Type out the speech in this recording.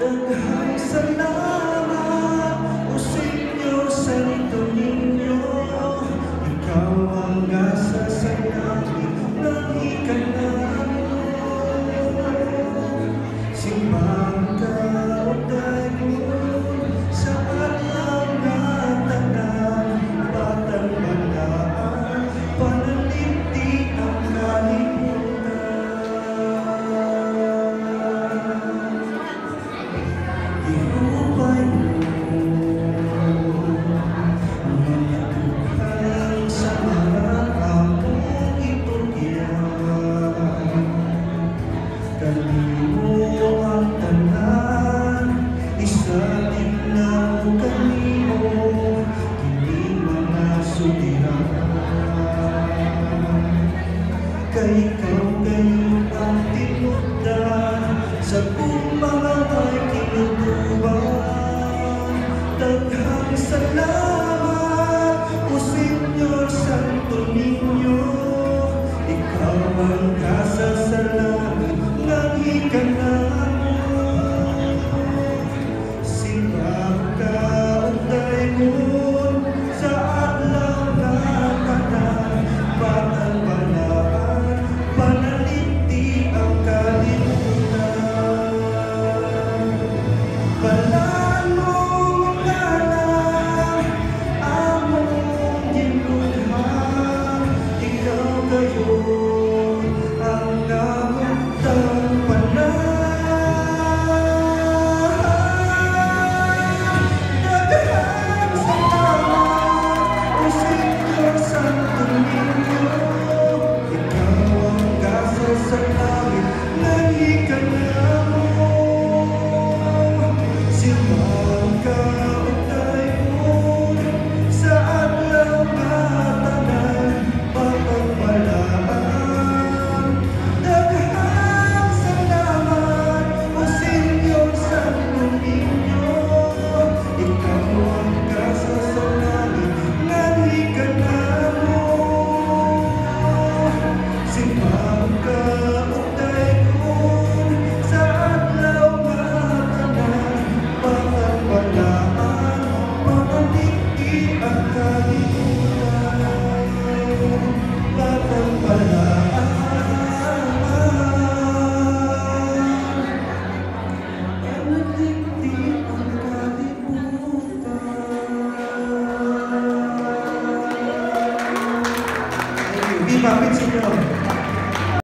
Daghang salamat, O Senyor Santo Niño. Ikaw ang gasa sa langit ng ikanang mo. Simbang kaugdayon sa alam na tanan, batang balaan, panalipti ang kalimutan. Ihupay mo mga buhay sa harap akong itugyan. Kanimo ang tanan, isalig na kanimo, kini mga suliran. Kay ikaw ngayon ang tinugdan, sa buong mga may kinutuban. Daghang salamat, O Senyor Santo Niño. Ikaw ang kasasalanan